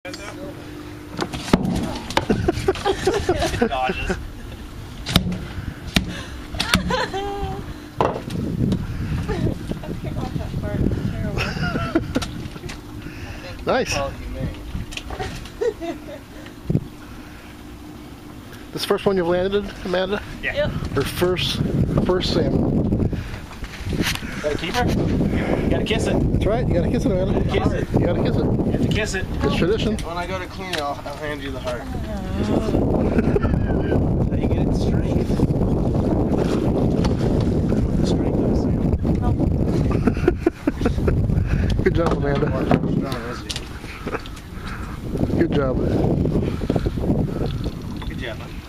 Dodges. Nice. This first one you've landed, Amanda? Yeah. Yep. Her first salmon. Got a keeper? You gotta kiss it. That's right, you gotta kiss it, Amanda. Kiss it. You gotta kiss it. You have to kiss it. It's tradition. When I go to clean it, I'll hand you the heart. How you get it straight? Good job, Amanda. Good job. Good job, man.